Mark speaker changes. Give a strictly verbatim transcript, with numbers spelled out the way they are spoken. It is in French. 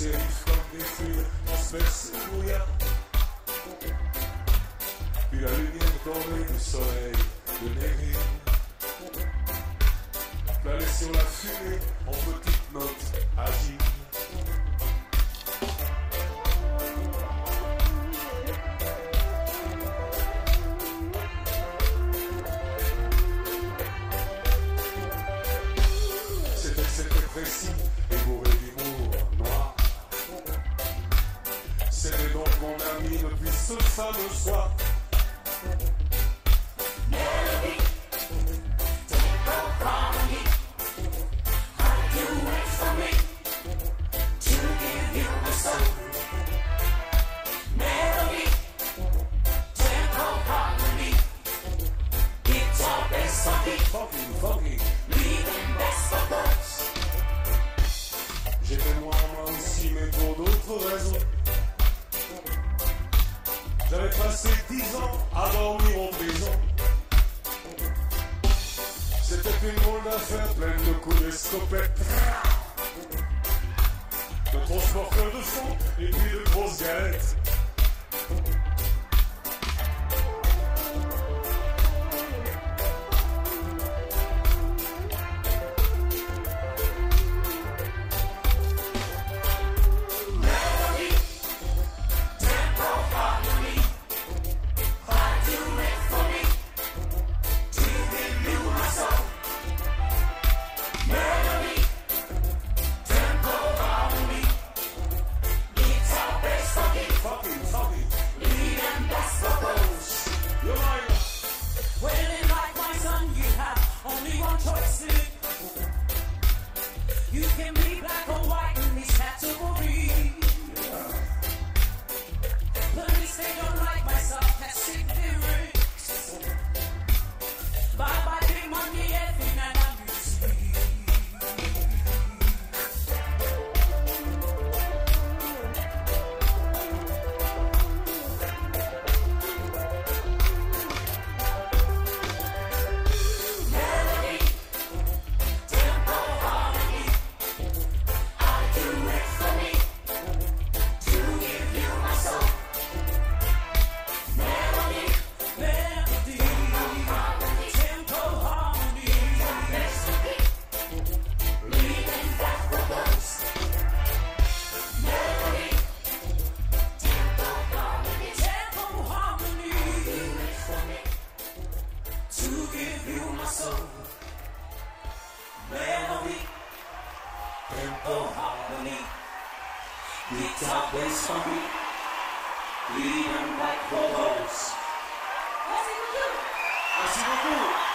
Speaker 1: sérifs comme des feux transpercent le brouillard. Puis la lumière dorée du soleil de Nérine planait sur la fumée en petites notes agiles. C'était c'était précis et bourré d'humour noir. C'était donc mon ami depuis ce fameux soir. J'étais moi moi aussi, mais pour d'autres raisons. J'avais passé dix ans à dormir en prison. C'était une drôle d'affaire pleine de coups d'escopette, de transporteurs de fond et puis de grosses galettes.
Speaker 2: Guitar bass for me, leading like bubbles.
Speaker 1: Merci beaucoup.